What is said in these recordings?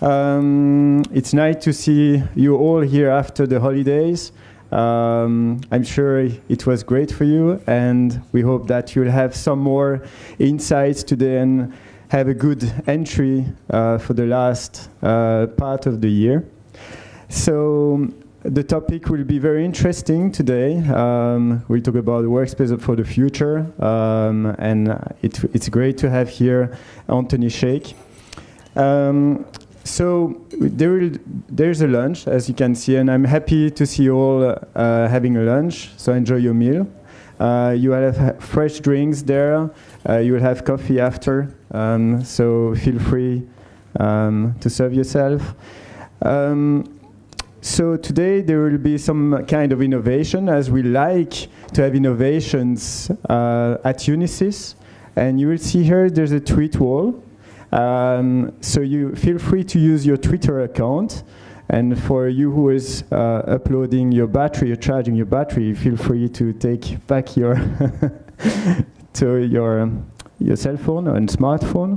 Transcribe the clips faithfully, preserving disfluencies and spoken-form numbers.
Um, it's nice to see you all here after the holidays. Um, I'm sure it was great for you, and we hope that you'll have some more insights today and have a good entry uh, for the last uh, part of the year. So the topic will be very interesting today. Um, we'll talk about workspace for the future, um, and it, it's great to have here Anthony Sheikh. Um, so there will, there's a lunch, as you can see, and I'm happy to see you all uh, having a lunch, so enjoy your meal. Uh, you will have fresh drinks there, uh, you will have coffee after, um, so feel free um, to serve yourself. Um, So today there will be some kind of innovation, as we like to have innovations uh, at Unisys. And you will see here there's a tweet wall. Um, so you feel free to use your Twitter account. And for you who is uh, uploading your battery or charging your battery, feel free to take back your to your your cell phone and smartphone.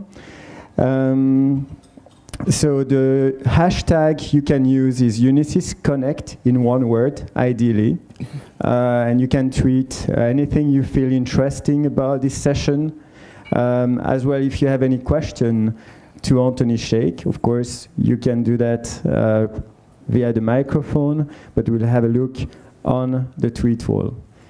Um, So the hashtag you can use is Unisys Connect in one word, ideally. Uh, and you can tweet uh, anything you feel interesting about this session. Um, as well, if you have any question to Anthony Sheikh, of course, you can do that uh, via the microphone, but we'll have a look on the tweet wall.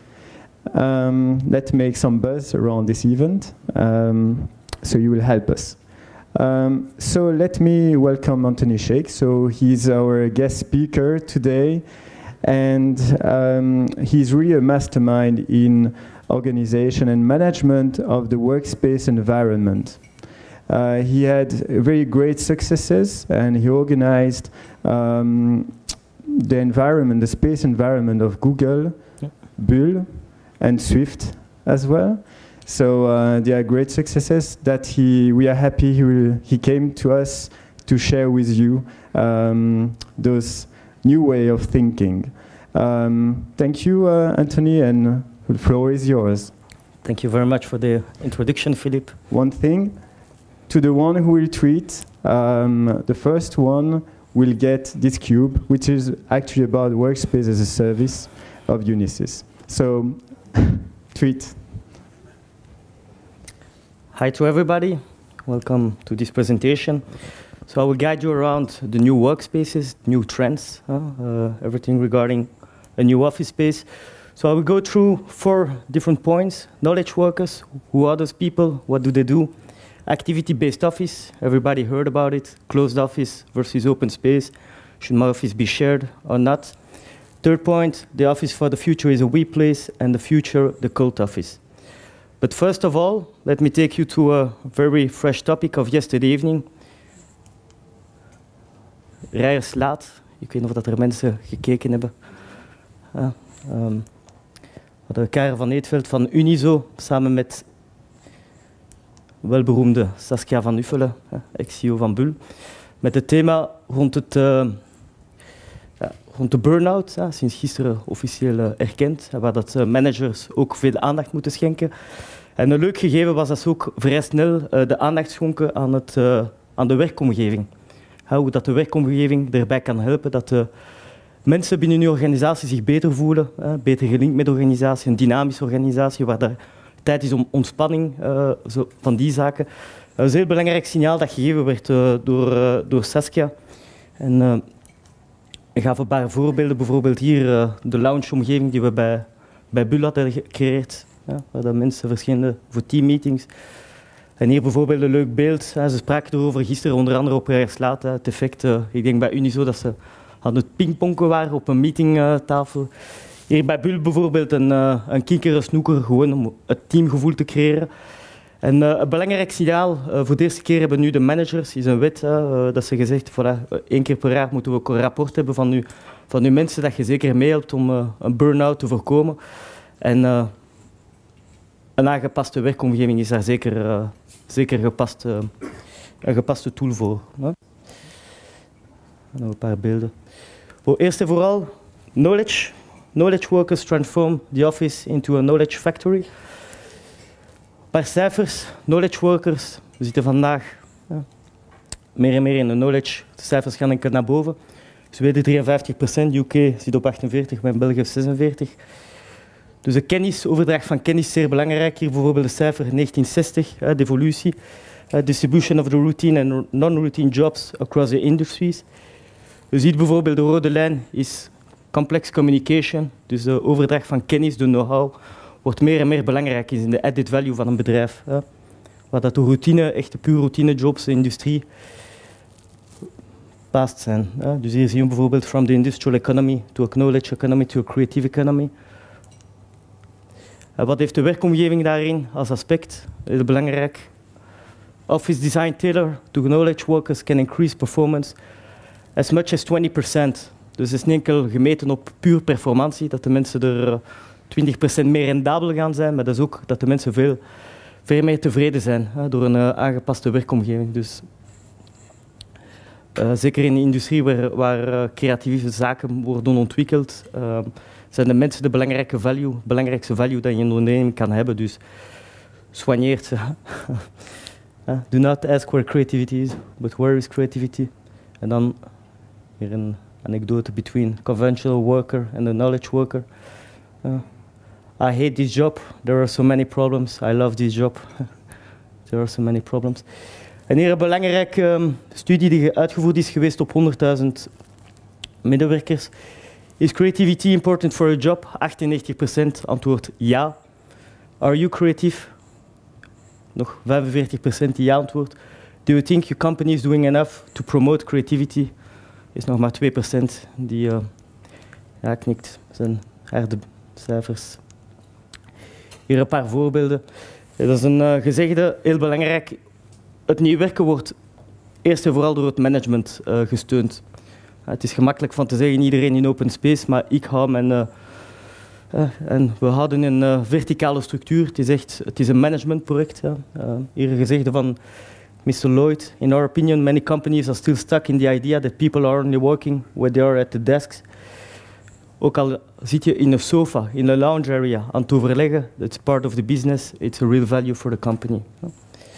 Um, let's make some buzz around this event, um, so you will help us. Um, so let me welcome Anthony Sheikh. So he's our guest speaker today, and um, he's really a mastermind in organization and management of the workspace environment. Uh, he had very great successes, and he organized um, the environment, the space environment of Google, yeah. Bull, and Swift as well. So uh, they are great successes that he, we are happy he, will, he came to us to share with you um, those new way of thinking. Um, thank you, uh, Anthony, and the floor is yours. Thank you very much for the introduction, Philippe. One thing, to the one who will tweet, um, the first one will get this cube, which is actually about workspace as a service of Unisys. So, tweet. Hi to everybody, welcome to this presentation. So I will guide you around the new workspaces, new trends, uh, uh, everything regarding a new office space. So I will go through four different points. Knowledge workers, who are those people, what do they do? Activity-based office, everybody heard about it. Closed office versus open space, should my office be shared or not? Third point, the office for the future is a we place, and the future, the cult office. But first of all, let me take you to a very fresh topic of yesterday evening. Rijerslaat. Ik weet niet of er mensen gekeken hebben. Uh, um, de Karel van Eetveld van Unizo, samen met welberoemde Saskia van Uffelen, uh, ex-C E O van Bull, met het thema rond, het, uh, ja, rond de burn-out, uh, sinds gisteren officieel uh, erkend, uh, waar dat uh, managers ook veel aandacht moeten schenken. En een leuk gegeven was dat ze ook vrij snel uh, de aandacht schonken aan, het, uh, aan de werkomgeving. Uh, hoe dat de werkomgeving erbij kan helpen dat de mensen binnen uw organisatie zich beter voelen, uh, beter gelinkt met de organisatie, een dynamische organisatie waar er tijd is om ontspanning uh, zo, van die zaken. Uh, een heel belangrijk signaal dat gegeven werd uh, door, uh, door Saskia. En, uh, ik gaf een paar voorbeelden, bijvoorbeeld hier uh, de lounge-omgeving die we bij, bij Bull hadden gecreëerd. Ja, waar de mensen verschillende voor teammeetings. En hier bijvoorbeeld een leuk beeld. Ja, ze spraken erover gisteren, onder andere op Rijerslaat. Het effect, uh, ik denk bij Unizo, dat ze aan het pingponken waren op een meetingtafel. Uh, hier bij Bull bijvoorbeeld een, uh, een kikker, een snoeker, gewoon om het teamgevoel te creëren. En uh, een belangrijk signaal, uh, voor de eerste keer hebben nu de managers, is een wet, uh, dat ze gezegd, voilà, uh, één keer per jaar moeten we ook een rapport hebben van, u, van uw mensen, dat je zeker meehelpt om uh, een burn-out te voorkomen. En uh, een aangepaste werkomgeving is daar zeker, uh, zeker gepast, uh, een gepaste tool voor. Hè? Nog een paar beelden. Voor eerst en vooral, knowledge. Knowledge workers transform the office into a knowledge factory. Een paar cijfers. Knowledge workers, we zitten vandaag ja, meer en meer in de knowledge. De cijfers gaan enkel naar boven. Zweden drieënvijftig procent, U K zit op achtenveertig, maar in België zesenveertig. Dus de kennis, overdracht van kennis is zeer belangrijk. Hier bijvoorbeeld de cijfer negentien zestig, de evolutie. Uh, distribution of the routine and non-routine jobs across the industries. Je ziet bijvoorbeeld de rode lijn is complex communication. Dus de overdracht van kennis, de know-how, wordt meer en meer belangrijk in de added value van een bedrijf. Hè. Waar dat de routine, echte puur routine jobs, de industrie, past zijn. Hè. Dus hier zie je bijvoorbeeld from the industrial economy to a knowledge economy to a creative economy. Uh, wat heeft de werkomgeving daarin als aspect? Heel belangrijk. Office design tailor to knowledge workers can increase performance as much as twenty percent. Dus het is niet enkel gemeten op puur performantie, dat de mensen er twintig procent meer rendabel gaan zijn, maar dat is ook dat de mensen veel, veel meer tevreden zijn hè, door een uh, aangepaste werkomgeving. Dus, uh, zeker in de industrie waar, waar uh, creatieve zaken worden ontwikkeld, uh, zijn de mensen de belangrijke value, belangrijkste value dat je in een onderneming kan hebben. Dus soigneert ze. Uh, do not ask where creativity is, but where is creativity? En dan hier een anekdote between conventional worker and the knowledge worker. Uh, I hate this job. There are so many problems. I love this job. There are so many problems. En hier een belangrijke um, studie die uitgevoerd is geweest op honderdduizend medewerkers. Is creativity important for a job? achtennegentig procent antwoord ja. Are you creative? Nog vijfenveertig procent die ja antwoordt. Do you think your company is doing enough to promote creativity? Is nog maar twee procent die uh, ja, knikt. Dat zijn harde cijfers. Hier een paar voorbeelden. Dat is een uh, gezegde, heel belangrijk. Het nieuw werken wordt eerst en vooral door het management uh, gesteund. Uh, het is gemakkelijk van te zeggen, iedereen in open space, maar ik hou mijn... Uh, Uh, en we houden een uh, verticale structuur. Het is echt het is een managementproject. Ja. Uh, hier gezegd van mister Lloyd. In our opinion, many companies are still stuck in the idea that people are only working when they are at the desks. Ook al zit je in een sofa, in een lounge area, aan het overleggen, it's part of the business, it's a real value for the company. Ja.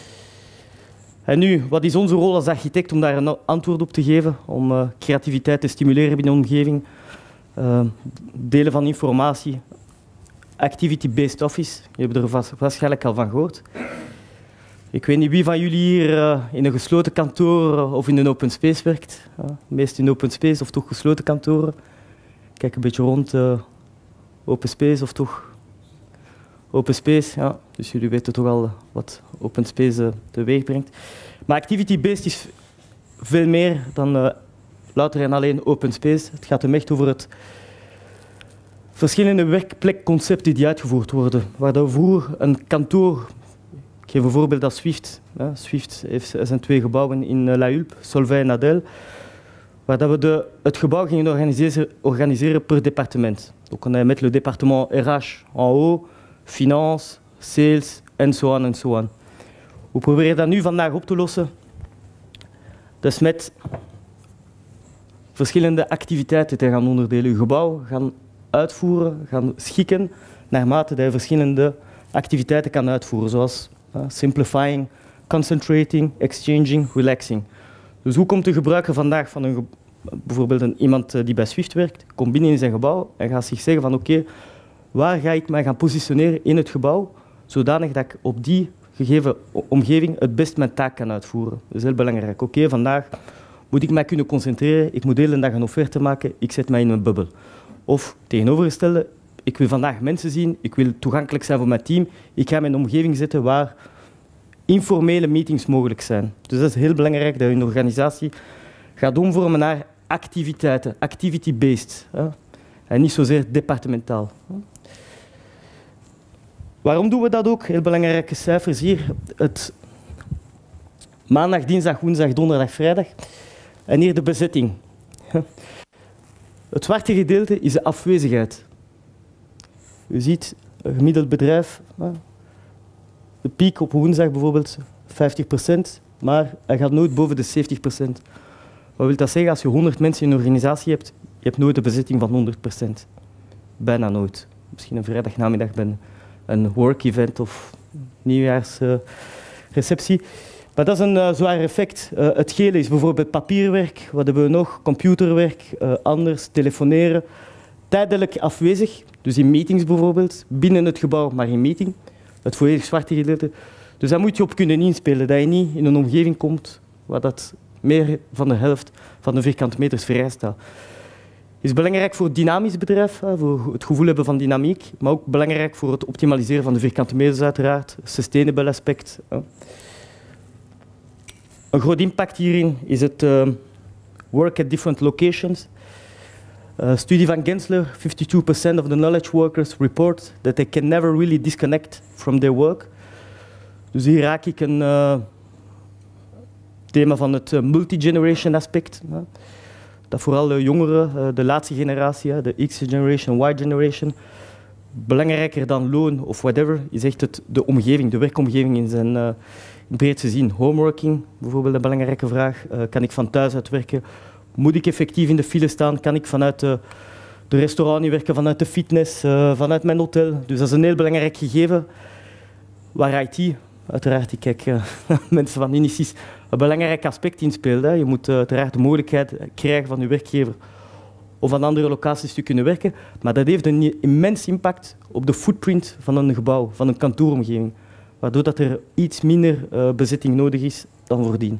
En nu, wat is onze rol als architect om daar een antwoord op te geven, om uh, creativiteit te stimuleren binnen de omgeving? Uh, delen van informatie, activity-based office, je hebt er vast, waarschijnlijk al van gehoord. Ik weet niet wie van jullie hier uh, in een gesloten kantoor uh, of in een open space werkt. Uh, meest in open space of toch gesloten kantoren. Kijk een beetje rond, uh, open space of toch open space. Ja. Dus jullie weten toch al wat open space uh, teweeg brengt. Maar activity-based is veel meer dan... Uh, louter en alleen open space. Het gaat hem echt over het verschillende werkplekconcepten die uitgevoerd worden. Waar dat vroeger een kantoor, ik geef een voorbeeld als Swift. Ja, Swift heeft zijn twee gebouwen in La Hulpe, Solvay en Adel, waar dat we de, het gebouw gingen organiseren, organiseren per departement. Donc on a met le département R H en haut, finance, sales en zo aan en zo aan. We proberen dat nu vandaag op te lossen. Dus met verschillende activiteiten te gaan onderdelen. Je gebouw gaan uitvoeren, gaan schikken naarmate dat je verschillende activiteiten kan uitvoeren, zoals uh, simplifying, concentrating, exchanging, relaxing. Dus hoe komt de gebruiker vandaag van een, bijvoorbeeld een, iemand die bij Swift werkt, komt binnen in zijn gebouw en gaat zich zeggen van oké, okay, waar ga ik mij gaan positioneren in het gebouw, zodanig dat ik op die gegeven omgeving het best mijn taak kan uitvoeren. Dat is heel belangrijk. Oké, okay, vandaag moet ik mij kunnen concentreren, ik moet de hele dag een offerte maken, ik zet mij in een bubbel. Of tegenovergestelde, ik wil vandaag mensen zien, ik wil toegankelijk zijn voor mijn team, ik ga mijn omgeving zetten waar informele meetings mogelijk zijn. Dus dat is heel belangrijk dat je een organisatie gaat omvormen naar activiteiten, activity-based, hè, en niet zozeer departementaal. Waarom doen we dat ook? Heel belangrijke cijfers hier. Het maandag, dinsdag, woensdag, donderdag, vrijdag. En hier de bezetting. Het zwarte gedeelte is de afwezigheid. U ziet, een gemiddeld bedrijf, de piek op woensdag bijvoorbeeld vijftig procent, maar hij gaat nooit boven de zeventig procent. Wat wil dat zeggen? Als je honderd mensen in een organisatie hebt, je hebt nooit een bezetting van honderd procent. Bijna nooit. Misschien een vrijdagnamiddag bij een work-event of nieuwjaarsreceptie. Maar dat is een uh, zwaar effect. Uh, het gele is bijvoorbeeld papierwerk. Wat hebben we nog? Computerwerk, uh, anders, telefoneren. Tijdelijk afwezig, dus in meetings bijvoorbeeld. Binnen het gebouw, maar in meeting. Het volledig zwarte gedeelte. Dus daar moet je op kunnen inspelen. Dat je niet in een omgeving komt waar dat meer van de helft van de vierkante meters vrij staat. Het is belangrijk voor het dynamisch bedrijf, voor het gevoel hebben van dynamiek. Maar ook belangrijk voor het optimaliseren van de vierkante meters uiteraard. Sustainable aspect. Een groot impact hierin is het uh, work at different locations. Uh, studie van Gensler, fifty-two percent of the knowledge workers report that they can never really disconnect from their work. Dus hier raak ik een uh, thema van het uh, multi-generation aspect. Uh, dat vooral de jongeren, uh, de laatste generatie, uh, de X-generation, Y-generation, belangrijker dan loon of whatever, is echt het, de omgeving, de werkomgeving in zijn uh, breedste zin. Homeworking, bijvoorbeeld een belangrijke vraag. Uh, kan ik van thuis uit werken? Moet ik effectief in de file staan? Kan ik vanuit de, de restaurant niet werken, vanuit de fitness, uh, vanuit mijn hotel? Dus dat is een heel belangrijk gegeven. Waar I T, uiteraard, ik kijk uh, mensen van Inicis, een belangrijk aspect in speelt. Hè. Je moet uh, uiteraard de mogelijkheid krijgen van je werkgever of aan andere locaties te kunnen werken. Maar dat heeft een immens impact op de footprint van een gebouw, van een kantooromgeving. Waardoor dat er iets minder uh, bezetting nodig is dan voordien.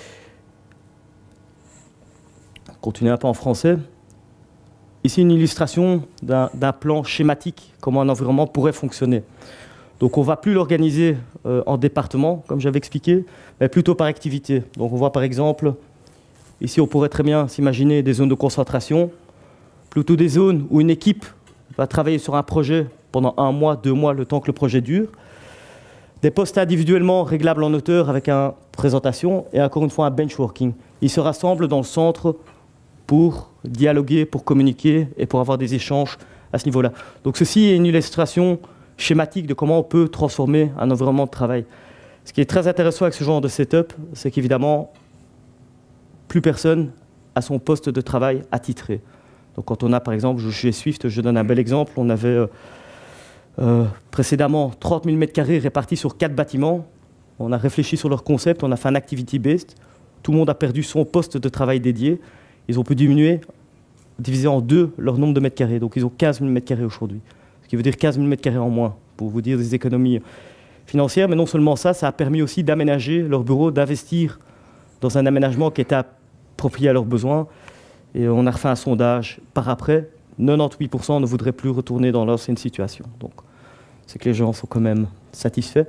Continuez un peu en français. Ici, une illustration d'un plan schématique, comment un environnement pourrait fonctionner. Donc, on ne va plus l'organiser euh, en département, comme j'avais expliqué, mais plutôt par activité. Donc, on voit par exemple, ici, on pourrait très bien s'imaginer des zones de concentration, plutôt des zones où une équipe va travailler sur un projet pendant un mois, deux mois, le temps que le projet dure. Des postes individuellement réglables en hauteur avec une présentation et encore une fois un benchworking. Ils se rassemblent dans le centre pour dialoguer, pour communiquer et pour avoir des échanges à ce niveau-là. Donc ceci est une illustration schématique de comment on peut transformer un environnement de travail. Ce qui est très intéressant avec ce genre de setup, c'est qu'évidemment, plus personne a son poste de travail attitré. Donc quand on a par exemple, chez Swift, je donne un bel exemple, on avait euh, euh, précédemment trente mille mètres carrés répartis sur quatre bâtiments. On a réfléchi sur leur concept, on a fait un activity-based. Tout le monde a perdu son poste de travail dédié. Ils ont pu diminuer, diviser en deux leur nombre de mètres carrés. Donc ils ont quinze mille mètres carrés aujourd'hui. Ce qui veut dire quinze mille mètres carrés en moins, pour vous dire des économies financières. Mais non seulement ça, ça a permis aussi d'aménager leur bureau, d'investir dans un aménagement qui était approprié à leurs besoins. Et on a refait un sondage par après. quatre-vingt-dix-huit pour cent ne voudraient plus retourner dans l'ancienne situation. Donc c'est que les gens sont quand même satisfaits.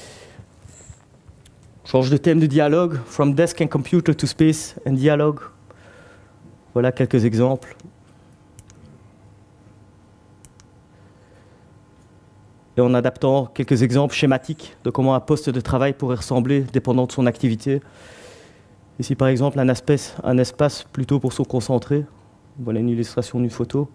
Change de thème de dialogue. From desk and computer to space and dialogue. Voilà quelques exemples. Et en adaptant quelques exemples schématiques de comment un poste de travail pourrait ressembler dépendant de son activité. Ici, par exemple, un espace, un espace plutôt pour se concentrer. Voilà une illustration d'une photo.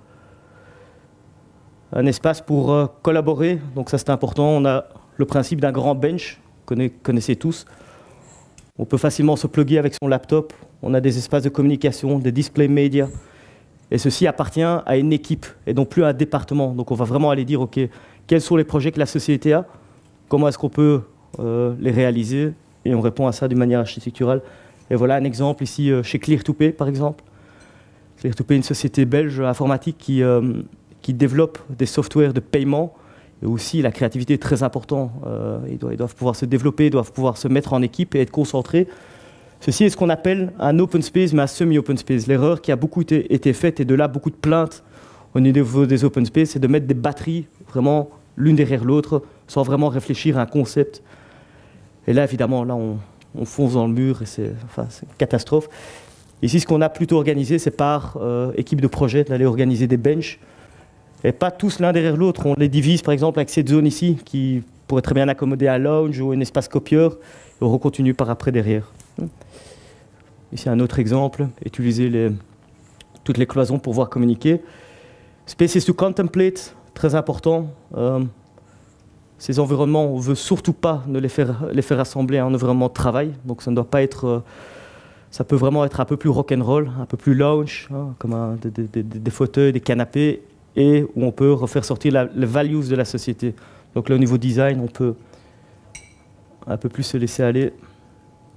Un espace pour euh, collaborer. Donc ça, c'est important. On a le principe d'un grand bench, que vous connaissez tous. On peut facilement se plugger avec son laptop. On a des espaces de communication, des display médias. Et ceci appartient à une équipe et non plus à un département. Donc on va vraiment aller dire, OK, quels sont les projets que la société a? Comment est-ce qu'on peut euh, les réaliser? Et on répond à ça d'une manière architecturale. Et voilà un exemple ici euh, chez Clear to Pay, par exemple. Clear to Pay, une société belge informatique qui, euh, qui développe des softwares de paiement. Et aussi, la créativité est très importante. Euh, ils, doivent, ils doivent pouvoir se développer, ils doivent pouvoir se mettre en équipe et être concentrés. Ceci est ce qu'on appelle un open space, mais un semi-open space. L'erreur qui a beaucoup été, été faite, et de là beaucoup de plaintes au niveau des open space, c'est de mettre des batteries vraiment l'une derrière l'autre, sans vraiment réfléchir à un concept. Et là, évidemment, là, on, on fonce dans le mur et c'est enfin, une catastrophe. Ici, ce qu'on a plutôt organisé, c'est par euh, équipe de projet, d'aller organiser des benches. Et pas tous l'un derrière l'autre. On les divise, par exemple, avec cette zone ici, qui pourrait très bien accommoder un lounge ou un espace copieur. Et on continue par après derrière. Ici, un autre exemple. Utiliser les, toutes les cloisons pour pouvoir communiquer. Spaces to contemplate, très important. Euh, ces environnements, on ne veut surtout pas ne les faire, les faire assembler à un environnement de travail. Donc ça ne doit pas être... Euh, ça peut vraiment être un peu plus rock'n'roll, un peu plus lounge, hein, comme un, des, des, des fauteuils, des canapés, et où on peut refaire sortir la, les values de la société. Donc là, au niveau design, on peut un peu plus se laisser aller.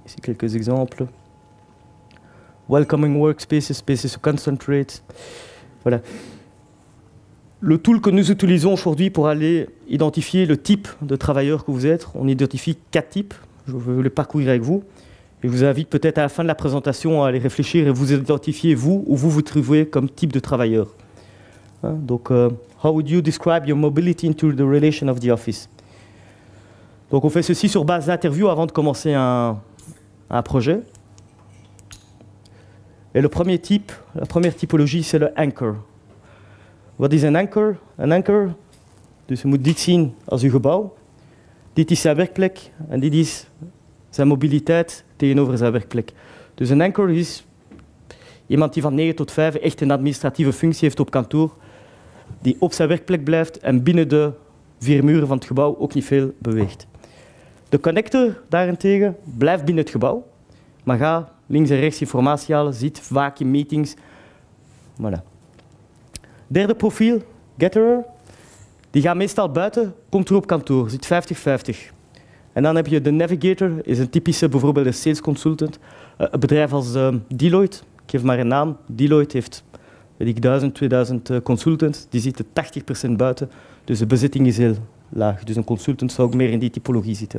Ici quelques exemples. Welcoming workspaces, spaces to concentrate. Voilà. Le tool que nous utilisons aujourd'hui pour aller identifier le type de travailleur que vous êtes, on identifie quatre types. Je vais les parcourir avec vous. Et je vous invite peut-être à la fin de la présentation à aller réfléchir et vous identifier, vous, où vous vous trouvez comme type de travailleur. Hein, donc, uh, how would you describe your mobility into the relation of the office? Donc, on fait ceci sur base d'interview avant de commencer un, un projet. Et le premier type, la première typologie, c'est le anchor. Wat is een anchor? Een anchor, dus je moet dit zien als uw gebouw. Dit is zijn werkplek en dit is zijn mobiliteit tegenover zijn werkplek. Dus een anchor is iemand die van negen tot vijf echt een administratieve functie heeft op kantoor, die op zijn werkplek blijft en binnen de vier muren van het gebouw ook niet veel beweegt. De connector daarentegen blijft binnen het gebouw, maar gaat links en rechts informatie halen, zit vaak in meetings. Voilà. Derde profiel, getterer, die gaat meestal buiten, komt er op kantoor, zit vijftig vijftig. En dan heb je de navigator, is een typische bijvoorbeeld een sales consultant. Uh, een bedrijf als uh, Deloitte, ik geef maar een naam, Deloitte heeft weet ik, duizend, tweeduizend uh, consultants, die zitten tachtig procent buiten, dus de bezetting is heel laag. Dus een consultant zou ook meer in die typologie zitten.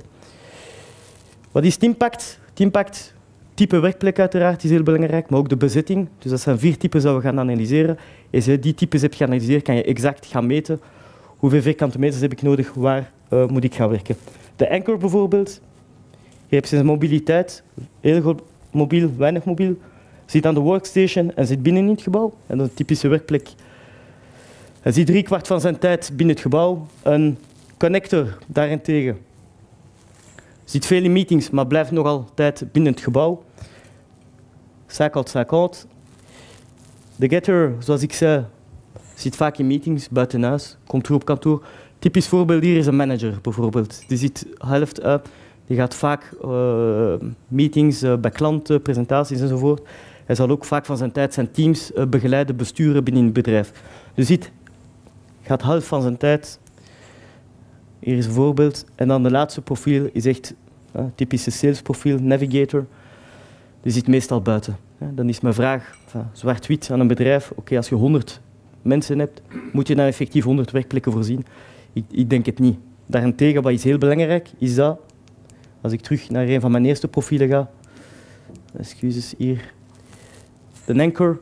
Wat is het impact? Het impact, type werkplek uiteraard is heel belangrijk, maar ook de bezetting. Dus dat zijn vier typen die we gaan analyseren. Als je die types hebt geanalyseerd, kan je exact gaan meten hoeveel vierkante meters heb ik nodig, waar uh, moet ik gaan werken. De anchor bijvoorbeeld, je hebt zijn mobiliteit, heel goed mobiel, weinig mobiel, zit aan de workstation en zit binnen in het gebouw. En dat is een typische werkplek. Hij zit drie kwart van zijn tijd binnen het gebouw. Een connector daarentegen zit veel in meetings, maar blijft nog altijd binnen het gebouw. cinquante cinquante. De getter, zoals ik zei, zit vaak in meetings, buiten huis, komt terug op kantoor. Typisch voorbeeld hier is een manager bijvoorbeeld. Die zit helft uit, die gaat vaak uh, meetings uh, bij klanten, presentaties enzovoort. Hij zal ook vaak van zijn tijd zijn teams uh, begeleiden, besturen binnen het bedrijf. Dus dit gaat half van zijn tijd. Hier is een voorbeeld. En dan de laatste profiel is echt uh, typische salesprofiel, navigator. Die zit meestal buiten. Ja, dan is mijn vraag, enfin, zwart-wit aan een bedrijf, oké, okay, als je honderd mensen hebt, moet je dan effectief honderd werkplekken voorzien? Ik, ik denk het niet. Daarentegen, wat is heel belangrijk, is dat, als ik terug naar een van mijn eerste profielen ga, excuses hier, de anchor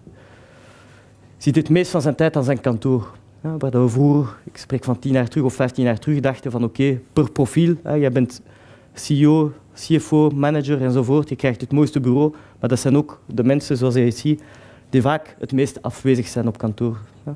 zit het meest van zijn tijd aan zijn kantoor. Ja, waar we vroeger, ik spreek van tien jaar terug of vijftien jaar terug, dachten van oké, okay, per profiel, hè, jij bent C E O, C F O, manager enzovoort, je krijgt het mooiste bureau, maar dat zijn ook de mensen, zoals je ziet, die vaak het meest afwezig zijn op kantoor. Ja.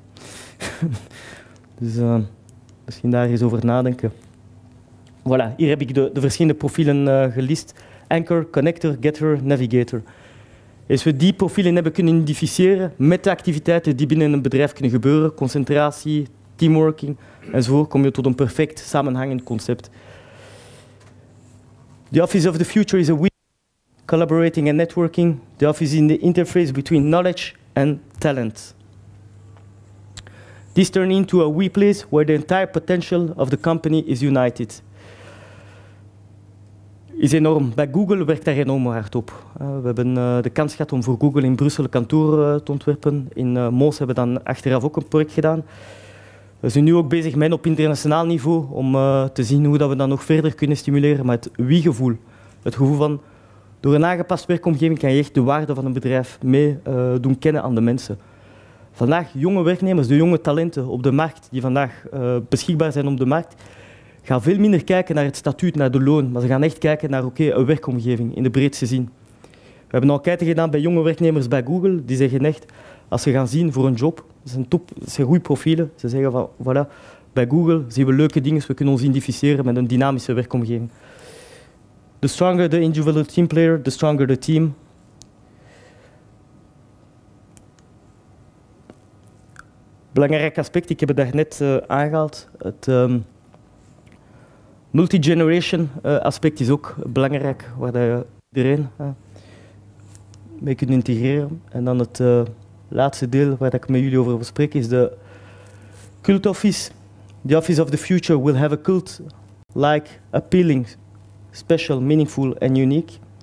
Dus uh, misschien daar eens over nadenken. Voilà, hier heb ik de, de verschillende profielen uh, gelist. Anchor, connector, getter, navigator. Als we die profielen hebben kunnen identificeren met de activiteiten die binnen een bedrijf kunnen gebeuren, concentratie, teamworking enzovoort, kom je tot een perfect samenhangend concept. The office of the future is a we collaborating and networking. The office is in the interface between knowledge and talent. This turns into a we place where the entire potential of the company is united. Is enorm. Bij Google werkt daar enorm hard op. Uh, we hebben uh, de kans gehad om voor Google in Brussel een kantoor uh, te ontwerpen. In uh, Mons hebben we dan achteraf ook een project gedaan. We zijn nu ook bezig met op internationaal niveau om uh, te zien hoe dat we dat nog verder kunnen stimuleren. Maar het wie-gevoel, het gevoel van door een aangepast werkomgeving kan je echt de waarde van een bedrijf mee uh, doen kennen aan de mensen. Vandaag jonge werknemers, de jonge talenten op de markt die vandaag uh, beschikbaar zijn op de markt, gaan veel minder kijken naar het statuut, naar de loon, maar ze gaan echt kijken naar okay, een werkomgeving in de breedste zin. We hebben een enquête gedaan bij jonge werknemers bij Google, die zeggen echt, als ze gaan zien voor een job, dat zijn, top, dat zijn goede profielen, ze zeggen van, voilà, bij Google zien we leuke dingen, we kunnen ons identificeren met een dynamische werkomgeving. The stronger the individual team player, the stronger the team. Belangrijk aspect, ik heb het daarnet uh, aangehaald, het um, multi-generation uh, aspect is ook belangrijk, waar je iedereen uh, mee kunt integreren. En dan het uh, laatste deel waar ik met jullie over wil spreken is de cult office. The office of the future will have a cult like, appealing, special, meaningful and unique.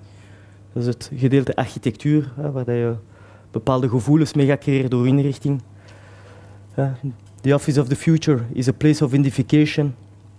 Dat is het gedeelte architectuur, hè, waar je bepaalde gevoelens mee gaat creëren door inrichting. Ja, the Office of the Future is a place of identification.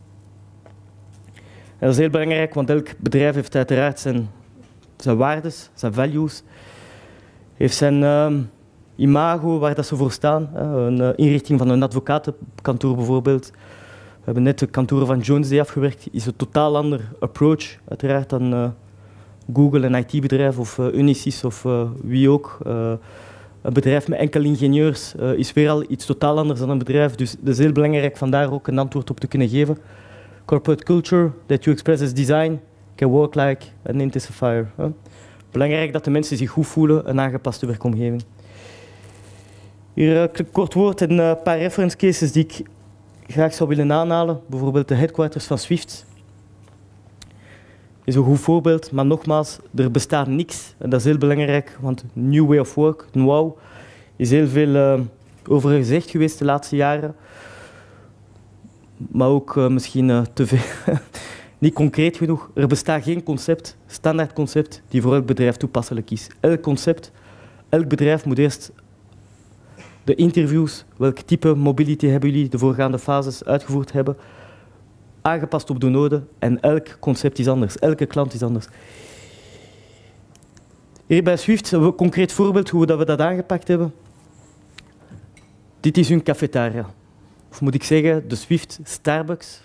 En dat is heel belangrijk, want elk bedrijf heeft uiteraard zijn, zijn waardes, zijn values. Heeft zijn um, imago, waar dat ze voor staan. Hè. Een uh, inrichting van een advocatenkantoor bijvoorbeeld. We hebben net de kantoren van Jones Day afgewerkt. Is een totaal ander approach, uiteraard, dan uh, Google, een I T-bedrijf, of uh, Unisys, of uh, wie ook. Uh, een bedrijf met enkel ingenieurs uh, is weer al iets totaal anders dan een bedrijf. Dus het is heel belangrijk vandaar ook een antwoord op te kunnen geven. Corporate culture that you express as design can work like an intensifier. Huh? Belangrijk dat de mensen zich goed voelen, een aangepaste werkomgeving. Hier een uh, kort woord en een uh, paar reference cases die ik graag zou willen aanhalen. Bijvoorbeeld de headquarters van Swift. Is een goed voorbeeld, maar nogmaals, er bestaat niks. En dat is heel belangrijk, want New Way of Work, know-how, is heel veel uh, over gezegd geweest de laatste jaren. Maar ook uh, misschien uh, te veel. Niet concreet genoeg. Er bestaat geen concept, standaard concept, die voor elk bedrijf toepasselijk is. Elk concept, elk bedrijf moet eerst de interviews, welk type mobility hebben jullie de voorgaande fases uitgevoerd hebben, aangepast op de noden, en elk concept is anders, elke klant is anders. Hier bij Swift hebben we een concreet voorbeeld hoe we dat aangepakt hebben. Dit is hun cafetaria. Of moet ik zeggen, de Swift Starbucks.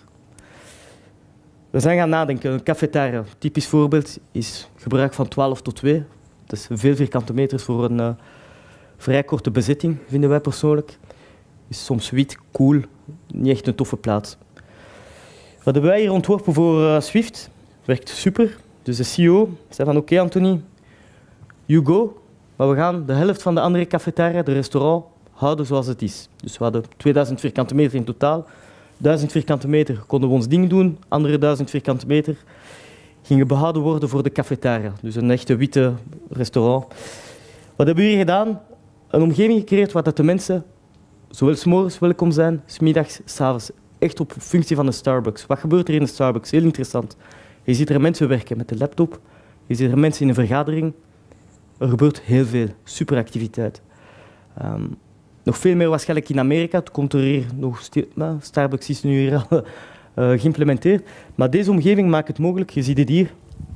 We zijn gaan nadenken. Een cafetaria, typisch voorbeeld, is gebruik van twaalf tot twee. Dat is veel vierkante meters voor een uh, vrij korte bezetting, vinden wij persoonlijk. Is soms wit, cool, niet echt een toffe plaats. Wat hebben wij hier ontworpen voor uh, Swift? Werkt super. Dus de C E O zei van oké okay, Anthony, you go. Maar we gaan de helft van de andere cafetaria, de restaurant, houden zoals het is. Dus we hadden tweeduizend vierkante meter in totaal. duizend vierkante meter konden we ons ding doen. Andere duizend vierkante meter gingen behouden worden voor de cafetaria. Dus een echte witte restaurant. Wat hebben we hier gedaan? Een omgeving gecreëerd waar de mensen zowel 's morgens welkom zijn, 's middags, 's avonds. Echt op functie van een Starbucks. Wat gebeurt er in een Starbucks? Heel interessant. Je ziet er mensen werken met de laptop. Je ziet er mensen in een vergadering. Er gebeurt heel veel. Superactiviteit. Um, nog veel meer waarschijnlijk in Amerika. Het komt er hier nog nou, Starbucks is nu hier al uh, geïmplementeerd. Maar deze omgeving maakt het mogelijk. Je ziet het hier.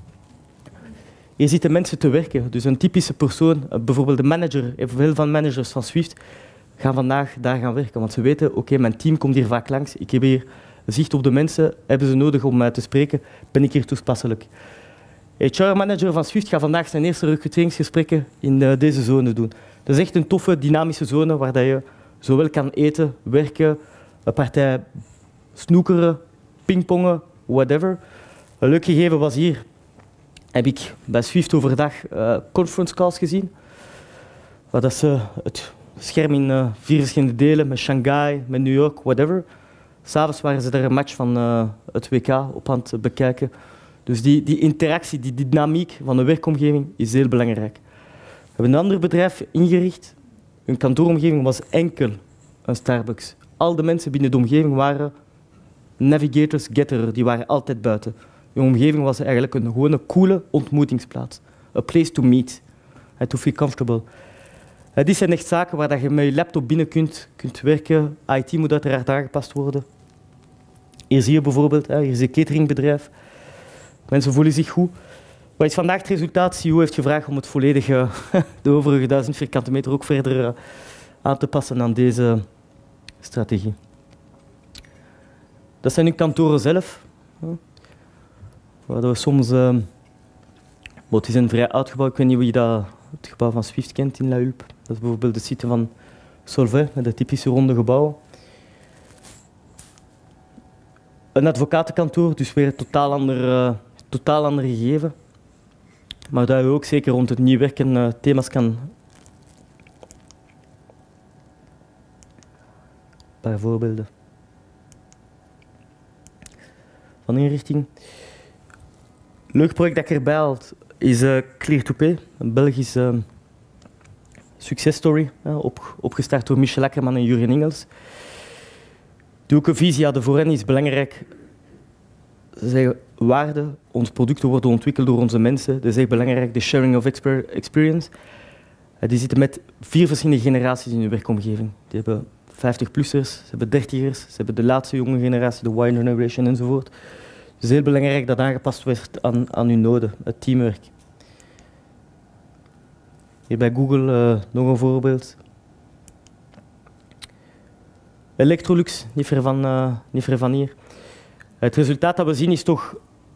Je ziet de mensen te werken. Dus een typische persoon, bijvoorbeeld de manager, veel van managers van Swift, gaan vandaag daar gaan werken. Want ze weten, oké, okay, mijn team komt hier vaak langs. Ik heb hier zicht op de mensen. Hebben ze nodig om mij te spreken? Ben ik hier toepasselijk? H R-manager van Swift gaat vandaag zijn eerste recruteringsgesprekken in uh, deze zone doen. Dat is echt een toffe, dynamische zone waar dat je zowel kan eten, werken, een partij snoekeren, pingpongen, whatever. Een leuk gegeven was hier. Heb ik bij Swift overdag uh, conference calls gezien. Waar dat ze het scherm in uh, vier verschillende delen, met Shanghai, met New York, whatever. S'avonds waren ze er een match van uh, het W K op aan het bekijken. Dus die, die interactie, die dynamiek van de werkomgeving is heel belangrijk. We hebben een ander bedrijf ingericht. Hun kantooromgeving was enkel een Starbucks. Al de mensen binnen de omgeving waren navigators, getterer, die waren altijd buiten. Hun omgeving was eigenlijk een gewone, coole ontmoetingsplaats. A place to meet and to feel comfortable. Uh, dit zijn echt zaken waar je met je laptop binnen kunt, kunt werken. I T moet uiteraard aangepast worden. Hier zie je bijvoorbeeld, hè, hier is een cateringbedrijf. Mensen voelen zich goed. Wat is vandaag het resultaat? C E O heeft gevraagd om het volledige, de overige duizend vierkante meter ook verder uh, aan te passen aan deze strategie. Dat zijn nu kantoren zelf. Huh? Waar we soms... Uh, het is een vrij oud gebouw. Ik weet niet wie je dat, het gebouw van Swift kent in La Hulpe. Dat is bijvoorbeeld de site van Solvay, met de typische ronde gebouwen. Een advocatenkantoor, dus weer een totaal ander, uh, totaal ander gegeven. Maar dat je ook zeker rond het nieuw werken uh, thema's kan... Een paar voorbeelden van inrichting. Leuk project dat ik erbij haal is uh, Clear to Pay, een Belgisch uh, successtory, uh, op, opgestart door Michel Akkerman en Jurgen Engels. Die ook een visie hadden voor hen is belangrijk. Ze zeggen, waarde. Onze producten worden ontwikkeld door onze mensen. Dat is echt belangrijk, de sharing of experience. Uh, die zitten met vier verschillende generaties in hun werkomgeving. Die hebben vijftig-plussers, ze hebben dertigers, ze hebben de laatste jonge generatie, de Y generation enzovoort. Dus het is heel belangrijk dat aangepast wordt aan, aan hun noden, het teamwork. Hier bij Google uh, nog een voorbeeld. Electrolux, niet ver van, uh, niet ver van hier. Het resultaat dat we zien is toch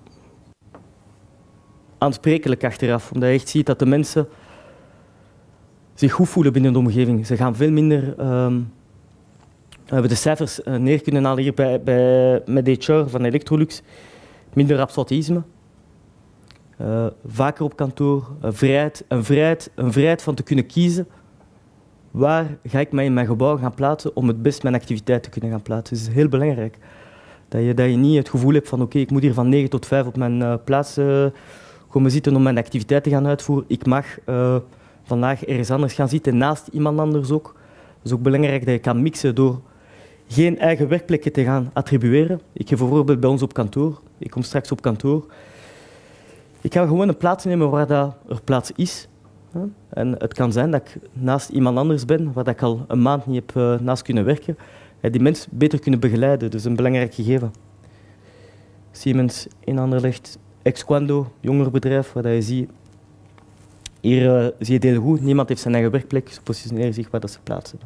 aansprekelijk achteraf, omdat je echt ziet dat de mensen zich goed voelen binnen de omgeving. Ze gaan veel minder... Um, we hebben de cijfers uh, neer kunnen halen hier bij, bij, met H R van Electrolux. Minder absenteïsme. Uh, vaker op kantoor. Uh, vrijheid, een, vrijheid, een vrijheid van te kunnen kiezen. Waar ga ik mij in mijn gebouw gaan plaatsen om het best mijn activiteit te kunnen gaan plaatsen. Dus het is heel belangrijk. Dat je, dat je niet het gevoel hebt van oké, okay, ik moet hier van negen tot vijf op mijn uh, plaats uh, komen zitten om mijn activiteit te gaan uitvoeren. Ik mag uh, vandaag ergens anders gaan zitten, naast iemand anders ook. Het is ook belangrijk dat je kan mixen door geen eigen werkplekken te gaan attribueren. Ik geef bijvoorbeeld bij ons op kantoor. Ik kom straks op kantoor. Ik ga gewoon een plaats nemen waar dat er plaats is. En het kan zijn dat ik naast iemand anders ben, waar ik al een maand niet heb uh, naast kunnen werken. En die mensen beter kunnen begeleiden. Dus een belangrijk gegeven. Siemens in Anderlecht, Exquando, jonger bedrijf, waar je ziet. Hier uh, zie je het heel goed. Niemand heeft zijn eigen werkplek. Ze positioneren zich waar dat ze plaatsen.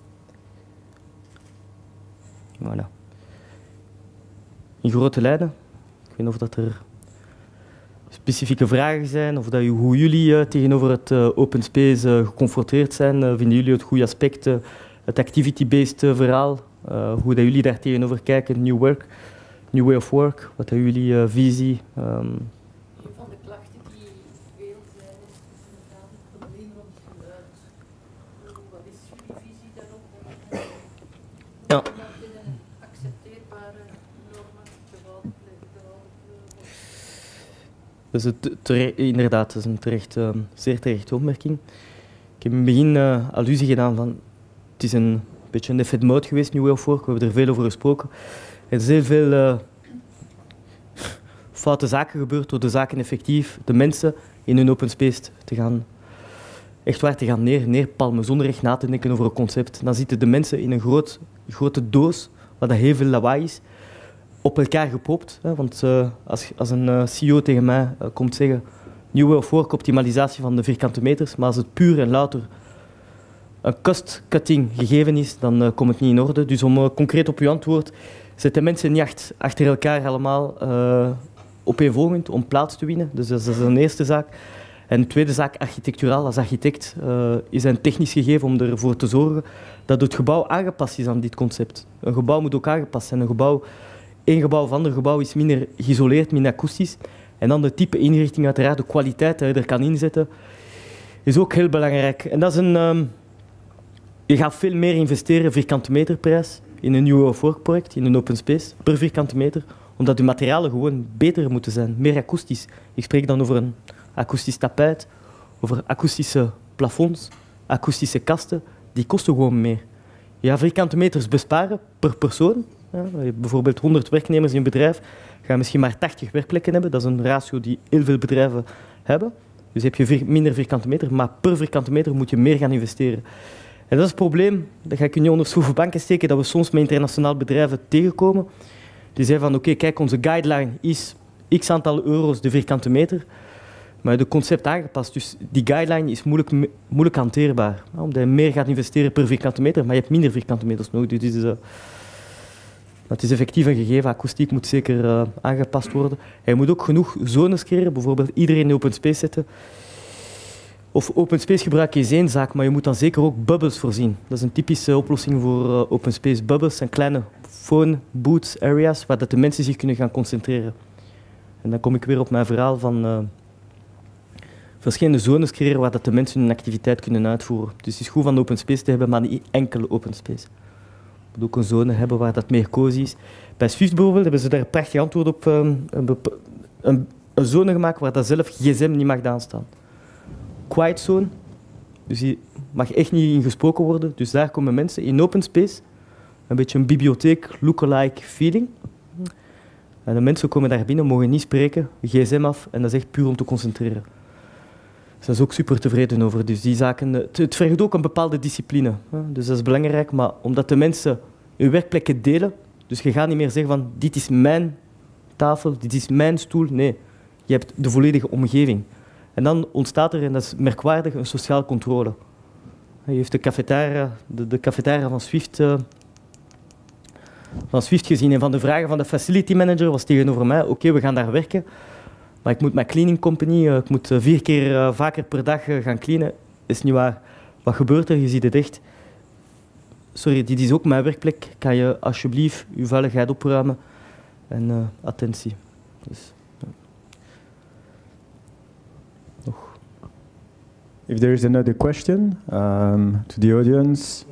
Voilà. In grote lijnen. Ik weet niet of dat er specifieke vragen zijn, of dat, hoe jullie uh, tegenover het uh, open space uh, geconfronteerd zijn. Uh, vinden jullie het goede aspect, uh, het activity-based uh, verhaal, uh, hoe dat jullie daar tegenover kijken, new work, new way of work, wat is jullie uh, visie? Um... Een van de klachten die veel zijn, is inderdaad het probleem rond geluid. Wat is jullie visie daarop? Ja. Dat binnen accepteerbare normen gehouden wordt. Dus het, tere, inderdaad, dat is een terecht, uh, zeer terechte opmerking. Ik heb in het begin uh, allusie gedaan van het is een beetje een effet mode geweest, New Way of Work. We hebben er veel over gesproken. Er is heel veel uh, foute zaken gebeurd door de zaken effectief, de mensen in hun open space te gaan, echt waar te gaan neer, neerpalmen, zonder echt na te denken over een concept. Dan zitten de mensen in een groot, grote doos, waar dat heel veel lawaai is, op elkaar gepropt. Hè, want uh, als, als een uh, C E O tegen mij uh, komt zeggen New Way of Work, optimalisatie van de vierkante meters, maar als het puur en louter een cost-cutting gegeven is, dan uh, komt het niet in orde. Dus om uh, concreet op uw antwoord, zetten mensen niet acht, achter elkaar allemaal uh, opeenvolgend om plaats te winnen. Dus dat is een eerste zaak. En de tweede zaak, architecturaal. Als architect uh, is een technisch gegeven om ervoor te zorgen dat het gebouw aangepast is aan dit concept. Een gebouw moet ook aangepast zijn. Een gebouw, één gebouw of ander gebouw is minder geïsoleerd, minder akoestisch. En dan de type inrichting, uiteraard de kwaliteit dat je er kan inzetten, is ook heel belangrijk. En dat is een... Um, je gaat veel meer investeren vierkante meterprijs in een New Way of Work project, in een open space, per vierkante meter, omdat de materialen gewoon beter moeten zijn, meer akoestisch. Ik spreek dan over een akoestisch tapijt, over akoestische plafonds, akoestische kasten, die kosten gewoon meer. Je gaat vierkante meters besparen per persoon. Ja, je hebt bijvoorbeeld honderd werknemers in een bedrijf, ga je misschien maar tachtig werkplekken hebben. Dat is een ratio die heel veel bedrijven hebben. Dus heb je vier, minder vierkante meter, maar per vierkante meter moet je meer gaan investeren. En dat is het probleem, dat ga ik je niet onder schroeven banken steken, dat we soms met internationale bedrijven tegenkomen. Die zeggen van oké, okay, kijk, onze guideline is x aantal euro's de vierkante meter, maar de concept aangepast. Dus die guideline is moeilijk, moeilijk hanteerbaar. Omdat je meer gaat investeren per vierkante meter, maar je hebt minder vierkante meters nodig. Dus is, uh, dat is effectief een gegeven. Akoestiek moet zeker uh, aangepast worden. En je moet ook genoeg zones creëren, bijvoorbeeld iedereen in open space zetten. Of open space gebruiken is één zaak, maar je moet dan zeker ook bubbles voorzien. Dat is een typische oplossing voor uh, open space. Bubbles zijn kleine phone booth areas waar dat de mensen zich kunnen gaan concentreren. En dan kom ik weer op mijn verhaal van uh, verschillende zones creëren waar dat de mensen hun activiteit kunnen uitvoeren. Dus het is goed van open space te hebben, maar niet enkele open space. Je moet ook een zone hebben waar dat meer cozy is. Bij Swift bijvoorbeeld hebben ze daar een prachtig antwoord op. Um, een, een, een zone gemaakt waar dat zelf G S M niet mag aanstaan. Quiet zone, dus hier mag echt niet in gesproken worden. Dus daar komen mensen in open space, een beetje een bibliotheek, lookalike feeling. En de mensen komen daar binnen, mogen niet spreken, gsm af en dat is echt puur om te concentreren. Ze zijn ook super tevreden over. Dus die zaken, het, het vergt ook een bepaalde discipline. Hè? Dus dat is belangrijk, maar omdat de mensen hun werkplekken delen, dus je gaat niet meer zeggen van dit is mijn tafel, dit is mijn stoel. Nee, je hebt de volledige omgeving. En dan ontstaat er, en dat is merkwaardig, een sociaal controle. Je heeft de cafetaria, de, de cafetaria van Swift, uh, van Swift gezien. En van de vragen van de facility manager was tegenover mij, oké, okay, we gaan daar werken, maar ik moet mijn cleaning company, uh, ik moet uh, vier keer uh, vaker per dag uh, gaan cleanen. Is niet waar. Wat gebeurt er? Je ziet het echt. Sorry, dit is ook mijn werkplek. Kan je alsjeblieft je veiligheid opruimen? En uh, attentie. Dus, ja. Nog. If there is another question um, to the audience.